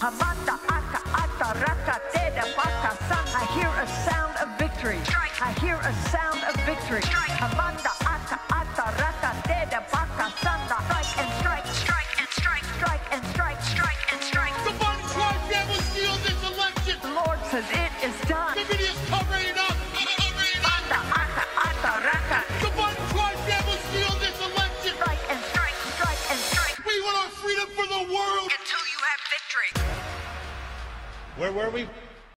Hamanda aka ata raka deda baka san. I hear a sound of victory. I hear a sound of victory. Hamanda aka ata raka deda baka sanda. Strike and strike, strike and strike, strike and strike, strike and strike. The Biden tribe will steal this election. The Lord says it is done. The video's covering it up. Hamanda aka ata raka. The Biden tribe will steal this election. Strike and strike, strike and strike. We want our freedom for the world. Until you have victory. Where were we?